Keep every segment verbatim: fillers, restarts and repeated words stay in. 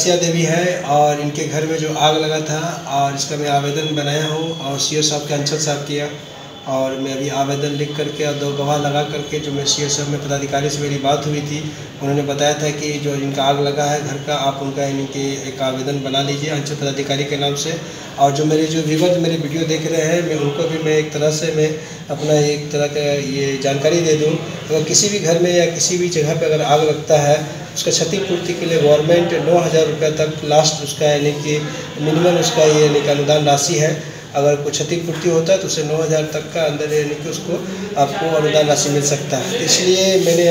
आसिया देवी है और इनके घर में जो आग लगा था और इसका मैं आवेदन बनाया हूँ और सीओ साहब के अंचल साहब किया और मैं अभी आवेदन लिख करके और दो गवाह लगा करके जो मैं सीओ साहब में पदाधिकारी से मेरी बात हुई थी, उन्होंने बताया था कि जो इनका आग लगा है घर का, आप उनका यानी कि एक आवेदन बना लीजिए अंचल पदाधिकारी के नाम से। और जो मेरे जो व्यूअर्स मेरे वीडियो देख रहे हैं, मैं उनको भी मैं एक तरह से मैं अपना एक तरह का ये जानकारी दे दूँ, अगर किसी भी घर में या किसी भी जगह पर अगर आग लगता है, उसका क्षतिपूर्ति के लिए गवर्नमेंट नौ हज़ार रुपये तक लास्ट उसका यानी कि मिनिमम उसका ये यानी कि अनुदान राशि है। अगर कुछ क्षतिपूर्ति होता है तो उसे नौ हज़ार तक का अंदर यानी कि उसको आपको अनुदान राशि मिल सकता है। इसलिए मैंने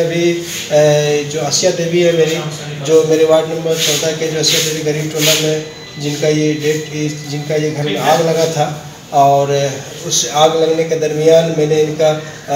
अभी जो आसिया देवी है मेरी, जो मेरे वार्ड नंबर चौदह के जो आसिया देवी गरीब टोला में जिनका ये डेट जिनका ये घर में आग लगा था, और उस आग लगने के दरमियान मैंने इनका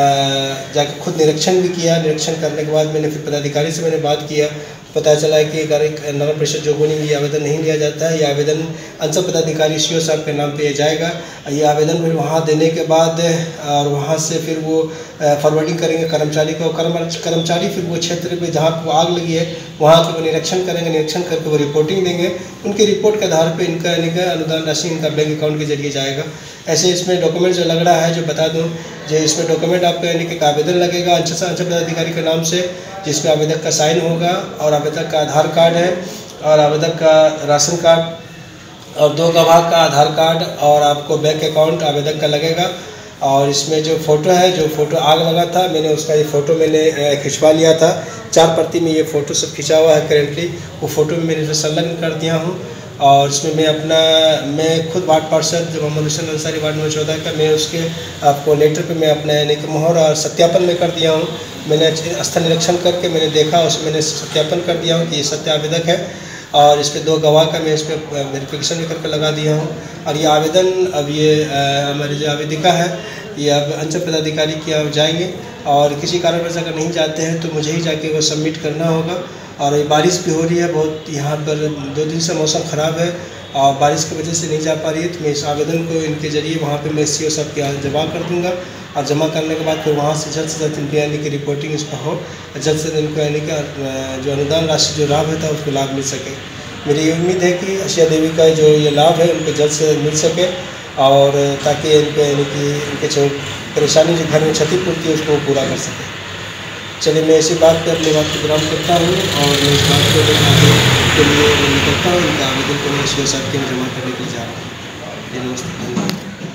जाकर खुद निरीक्षण भी किया। निरीक्षण करने के बाद मैंने फिर पदाधिकारी से मैंने बात किया, पता चला है कि अगर एक नगर परिषद जोगबनी में ये आवेदन नहीं लिया जाता है, ये आवेदन अंचल पदाधिकारी सीओ साहब के नाम पे जाएगा। ये आवेदन फिर वहाँ देने के बाद और वहाँ से फिर वो फॉरवर्डिंग करेंगे कर्मचारी को। कर्मचारी फिर वो क्षेत्र पे जहाँ पर आग लगी है वहाँ के वो निरीक्षण करेंगे, निरीक्षण करके वो रिपोर्टिंग देंगे। उनकी रिपोर्ट के आधार पर इनका यानी कि अनुदान राशि इनका बैंक अकाउंट के जरिए जाएगा। ऐसे इसमें डॉक्यूमेंट जो लग रहा है, जो बता दूँ, जो इसमें डॉक्यूमेंट आपका यानी कि आवेदन लगेगा अंचल अंचल पदाधिकारी के नाम से, जिसमें आवेदक का साइन होगा और आवेदक का आधार कार्ड है और आवेदक का राशन कार्ड और दो गवाह का आधार कार्ड और आपको बैंक अकाउंट आवेदक का लगेगा। और इसमें जो फ़ोटो है, जो फ़ोटो आग लगा था, मैंने उसका ये फ़ोटो मैंने खिंचवा लिया था। चार प्रति में ये फ़ोटो सब खिंचा हुआ है करेंटली, वो फ़ोटो में मैंने संलग्न कर दिया हूँ। और इसमें मैं अपना मैं खुद वार्ड पार्षद जो मोहम्मद हुसैन अंसारी वार्ड नंबर चौदह का, मैं उसके आपको लेटर पे मैं अपना यानी कि मोहर और सत्यापन में कर दिया हूँ। मैंने स्थल निरीक्षण करके मैंने देखा, उसमें मैंने सत्यापन कर दिया हूँ कि ये सत्य आवेदक है। और इस पर दो गवाह का मैं इस पर वेरिफिकेशन भी करके लगा दिया हूँ। और ये आवेदन अब ये हमारी जो आवेदिका है, ये अब अंचल पदाधिकारी की अब जाएंगे और किसी कारणवश अगर नहीं जाते हैं तो मुझे ही जाके वो सबमिट करना होगा। और ये बारिश भी हो रही है बहुत, यहाँ पर दो दिन से मौसम ख़राब है और बारिश की वजह से नहीं जा पा रही है, तो मैं इस आवेदन को इनके ज़रिए वहाँ पे मैं सीओ साहब के यहाँ जमा कर दूँगा। और जमा करने के बाद फिर वहाँ से जल्द से जल्द इनकी यानी कि रिपोर्टिंग इस पर हो, जल्द से जल्द इनको यानी कि जो अनुदान राशि जो लाभ होता है उसको लाभ मिल सके। मेरी ये उम्मीद है कि आसिया देवी का जो ये लाभ है उनको जल्द से जल्द मिल सके और ताकि इनको यानी कि इनके जो परेशानी जो घर में क्षतिपूर्ति है उसको पूरा कर सके। चलिए, मैं इसी बात पे अपनी बात को विराम करता हूँ और मैं इस बात को आगे के लिए निकलता हूँ। इनका आवेदन को मैं सीओ साहब के लिए जमा करने के लिए जा रहा हूँ। नमस्ते, धन्यवाद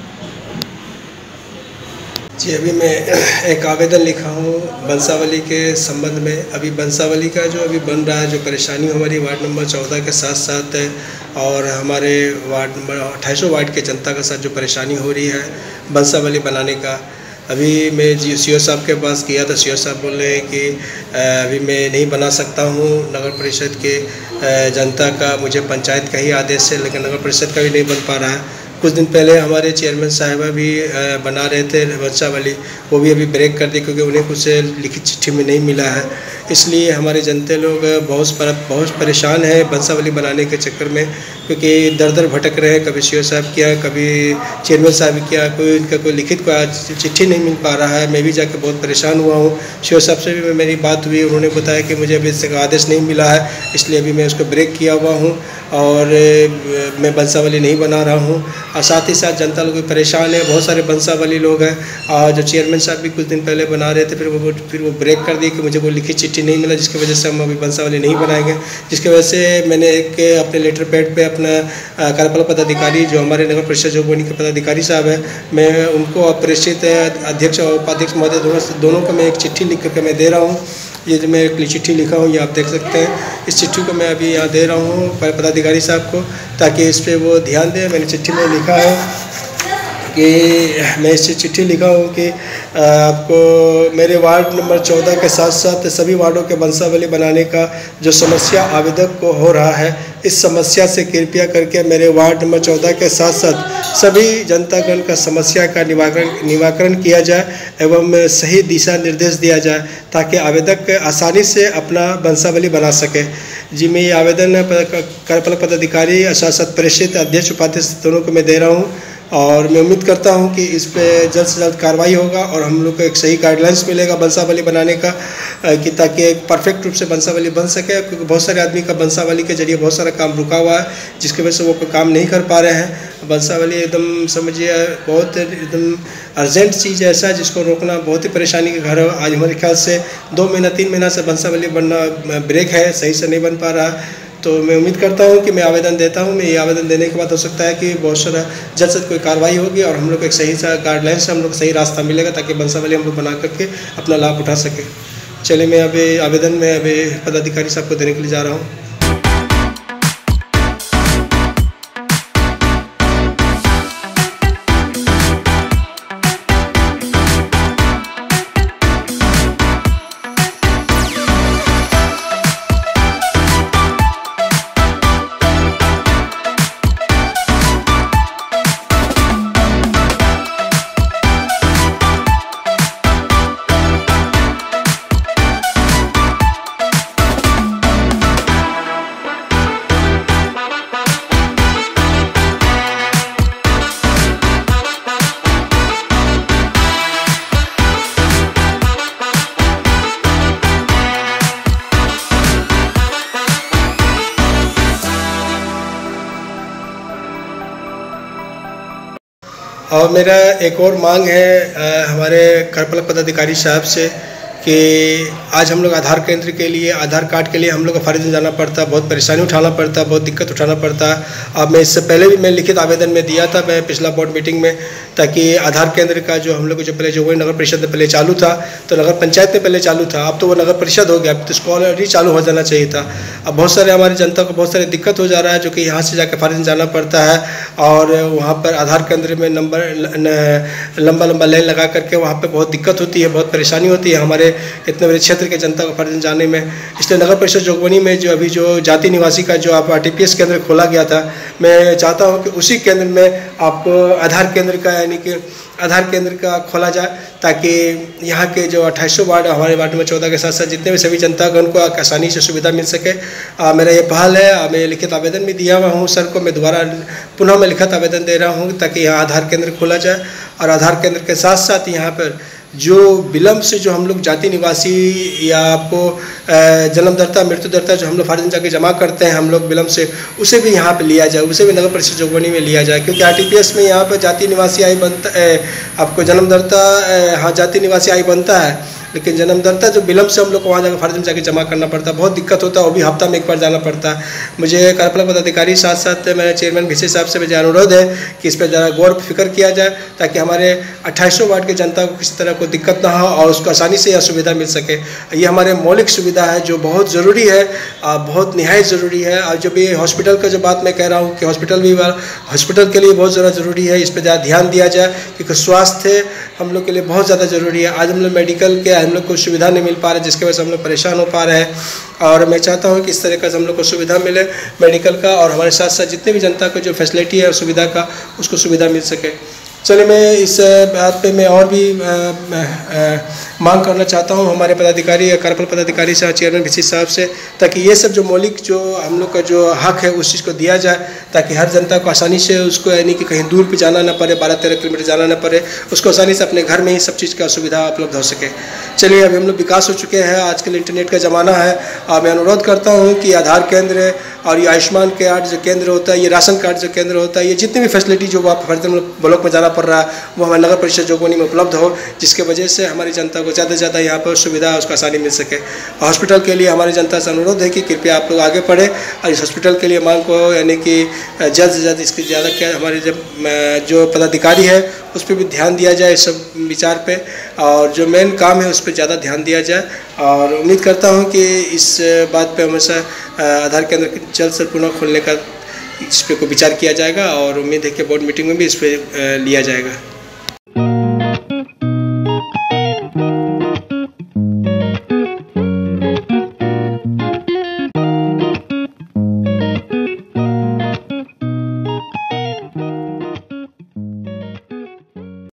जी। अभी मैं एक आवेदन लिखा हूँ बंसावली के संबंध में। अभी बंसावली का जो अभी बन रहा है, जो परेशानी हमारी वार्ड नंबर चौदह के साथ साथ है और हमारे वार्ड नंबर अट्ठाईसों वार्ड के जनता के साथ जो परेशानी हो रही है बंसावली बनाने का, अभी मैं जी सीओ साहब के पास किया था। सीओ साहब बोल रहे हैं कि अभी मैं नहीं बना सकता हूँ, नगर परिषद के जनता का मुझे पंचायत का ही आदेश है, लेकिन नगर परिषद का भी नहीं बन पा रहा है। कुछ दिन पहले हमारे चेयरमैन साहिबा भी बना रहे थे बंसावली, वो भी अभी ब्रेक कर दी क्योंकि उन्हें कुछ लिखित चिट्ठी में नहीं मिला है। इसलिए हमारे जनता लोग बहुत पर, बहुत परेशान हैं बंसावली बनाने के चक्कर में, क्योंकि दर दर भटक रहे हैं। कभी सीओ साहब क्या, कभी चेयरमैन साहब क्या, कोई इनका कोई लिखित कोई चिट्ठी नहीं मिल पा रहा है। मैं भी जाकर बहुत परेशान हुआ हूँ। सीओ साहब से भी मेरी बात हुई, उन्होंने बताया कि मुझे अभी इसका आदेश नहीं मिला है, इसलिए अभी मैं उसको ब्रेक किया हुआ हूँ और मैं बंसावली नहीं बना रहा हूँ। और साथ ही साथ जनता लोग भी परेशान है, बहुत सारे बंसावली लोग हैं। और जो चेयरमैन साहब भी कुछ दिन पहले बना रहे थे, फिर वो फिर वो ब्रेक कर दिए कि मुझे कोई लिखित चिट्ठी नहीं मिला, जिसकी वजह से हम अभी बंसावली नहीं बनाएंगे। जिसकी वजह से मैंने एक अपने लेटर पैड पे अपना कार्यपालक पदाधिकारी जो हमारे नगर परिषद जोगबनी के पदाधिकारी साहब है, मैं उनको प्रेषित अध्यक्ष और उपाध्यक्ष महोदय दोनों दोनों को मैं एक चिट्ठी लिख करके मैं दे रहा हूँ। ये जो मैं एक चिट्ठी लिखा हूँ, ये आप देख सकते हैं। इस चिट्ठी को मैं अभी यहाँ दे रहा हूँ पदाधिकारी साहब को, ताकि इस पर वो ध्यान दें। मैंने चिट्ठी में लिखा है कि मैं इस चिट्ठी लिखा हूँ कि आपको मेरे वार्ड नंबर चौदह के साथ साथ सभी वार्डों के बंसावली बनाने का जो समस्या आवेदक को हो रहा है, इस समस्या से कृपया करके मेरे वार्ड नंबर चौदह के साथ साथ सभी जनतागण का समस्या का निवारण निवारण किया जाए एवं सही दिशा निर्देश दिया जाए, ताकि आवेदक आसानी से अपना बंसावली बना सके। जी, मैं ये आवेदन कार्यपालक पदाधिकारी साथ साथ प्रेषित अध्यक्ष उपाध्यक्ष दोनों को मैं दे रहा हूँ। और मैं उम्मीद करता हूं कि इस पे जल्द से जल्द कार्रवाई होगा और हम लोग को एक सही गाइडलाइंस मिलेगा बंसावली बनाने का, कि ताकि एक परफेक्ट रूप से बंसावली बन सके, क्योंकि बहुत सारे आदमी का बंसावली के जरिए बहुत सारा काम रुका हुआ है, जिसकी वजह से वो कोई काम नहीं कर पा रहे हैं। बंसावली एकदम समझिए बहुत एकदम अर्जेंट चीज़ ऐसा है जिसको रोकना बहुत ही परेशानी के घर है। आज हमारे ख्याल से दो महीना तीन महीना से बंसावली बनना ब्रेक है, सही से नहीं बन पा रहा। तो मैं उम्मीद करता हूं कि मैं आवेदन देता हूं, मैं ये आवेदन देने के बाद हो सकता है कि बहुत सारा जल्द से कोई कार्रवाई होगी और हम लोग एक सही सा गाइडलाइन से हम लोग सही रास्ता मिलेगा, ताकि बंसावली हम लोग बना करके अपना लाभ उठा सके। चलिए, मैं अभी आवेदन में अभी पदाधिकारी साहब को देने के लिए जा रहा हूँ। और मेरा एक और मांग है आ, हमारे कार्यपालक पदाधिकारी साहब से कि आज हम लोग आधार केंद्र के लिए, आधार कार्ड के लिए हम लोग को फर्ज जाना पड़ता, बहुत परेशानी उठाना पड़ता, बहुत दिक्कत उठाना पड़ता। अब मैं इससे पहले भी मैं लिखित आवेदन में दिया था, मैं पिछला बोर्ड मीटिंग में, ताकि आधार केंद्र का जो हम लोग को जो पहले जो वही नगर परिषद में पहले चालू था, तो नगर पंचायत में पहले चालू था, अब तो वो नगर परिषद हो गया, अब तो इसको ऑलरेडी चालू हो जाना चाहिए था। अब बहुत सारे हमारी जनता को बहुत सारी दिक्कत हो जा रहा है, जो कि यहाँ से जाकर फर्ज जाना पड़ता है और वहाँ पर आधार केंद्र में नंबर लंबा लंबा लाइन लगा करके वहाँ पर बहुत दिक्कत होती है, बहुत परेशानी होती है हमारे इतने बड़े क्षेत्र के जनता को फर्ज जाने में। इसलिए नगर परिषद जोगबनी में जो अभी जो जाति निवासी का जो आप आर टी पी एस केंद्र खोला गया था, मैं चाहता हूं कि उसी केंद्र में आपको आधार केंद्र का यानी कि आधार केंद्र का खोला जाए, ताकि यहाँ के जो अट्ठाईसों वार्ड हमारे वार्ड में चौदह के साथ साथ जितने भी सभी जनतागण को आसानी से सुविधा मिल सके। आ, मेरा ये पहल है, मैं लिखित आवेदन भी दिया हुआ हूँ सर को, मैं दोबारा पुनः मैं लिखित आवेदन दे रहा हूँ ताकि यहाँ आधार केंद्र खोला जाए। और आधार केंद्र के साथ साथ यहाँ पर जो विलम्ब से जो हम लोग जाति निवासी या आपको जन्मदर्ता मृत्युदर्ता जो हम लोग फर्ज जाके जमा करते हैं हम लोग विलम्ब से, उसे भी यहाँ पे लिया जाए, उसे भी नगर परिषद जोगबनी में लिया जाए, क्योंकि आर टी पी एस में यहाँ पर जाति निवासी आय बनता है, आपको जन्मदर्ता हाँ जाति निवासी आय बनता है, लेकिन जन्मदर्ता जो विलम्ब से हम लोग को वहाँ जाकर फर्ज में जाके जमा करना पड़ता है, बहुत दिक्कत होता है, वो भी हफ्ता में एक बार जाना पड़ता है। मुझे कार्यपालक पदाधिकारी साथ साथ मेरे चेयरमैन भिसे साहब से मुझे अनुरोध है कि इस पर ज़रा गौर फिक्र किया जाए, ताकि हमारे अट्ठाईसों वार्ड के जनता को किसी तरह को दिक्कत ना हो और उसको आसानी से यह सुविधा मिल सके। ये हमारे मौलिक सुविधा है जो बहुत ज़रूरी है, बहुत निहायत ज़रूरी है। और जब ये हॉस्पिटल का जो बात मैं कह रहा हूँ कि हॉस्पिटल भी हॉस्पिटल के लिए बहुत ज़्यादा ज़रूरी है, इस पर ज़्यादा ध्यान दिया जाए, क्योंकि स्वास्थ्य हम लोग के लिए बहुत ज़्यादा ज़रूरी है। आज हम लोग मेडिकल के हम लोग को सुविधा नहीं मिल पा रहा है, जिसकी वजह से हम लोग परेशान हो पा रहे हैं, और मैं चाहता हूं कि इस तरह का हम लोग को सुविधा मिले मेडिकल का, और हमारे साथ साथ जितने भी जनता को जो फैसिलिटी है सुविधा का उसको सुविधा मिल सके। चलिए, मैं इस बात पे मैं और भी आ, आ, मांग करना चाहता हूं हमारे पदाधिकारी या कार्यपालक पदाधिकारी से, चेयरमैन भिसी साहब से, ताकि ये सब जो मौलिक जो हम लोग का जो हक है उस चीज़ को दिया जाए, ताकि हर जनता को आसानी से उसको यानी कि कहीं दूर पे जाना ना पड़े, बारह तेरह किलोमीटर जाना ना पड़े, उसको आसानी से अपने घर में ही सब चीज़ का सुविधा उपलब्ध हो सके। चलिए, अभी हम लोग विकास हो चुके हैं, आजकल इंटरनेट का ज़माना है, और मैं अनुरोध करता हूँ कि आधार केंद्र और ये आयुष्मान कार्ड जो केंद्र होता है, ये राशन कार्ड जो केंद्र होता है, ये जितनी भी फैसिलिटी जो आप हर ब्लॉक में जाना पड़ रहा है वो हमारे नगर परिषद जोगबनी में उपलब्ध हो, जिसके वजह से हमारी जनता को ज़्यादा से ज़्यादा यहाँ पर सुविधा उसको आसानी मिल सके। हॉस्पिटल के लिए हमारी जनता से अनुरोध है कि कृपया आप लोग आगे बढ़े और इस हॉस्पिटल के लिए मांग को यानी कि जल्द से जल्द इसकी ज़्यादा क्या हमारे जब जो पदाधिकारी है उस पर भी ध्यान दिया जाए, इस सब विचार पे, और जो मेन काम है उस पर ज़्यादा ध्यान दिया जाए। और उम्मीद करता हूँ कि इस बात पे हमेशा आधार केंद्र जल्द से पुनः खोलने का इस पर को विचार किया जाएगा, और उम्मीद है कि बोर्ड मीटिंग में भी इस पर लिया जाएगा।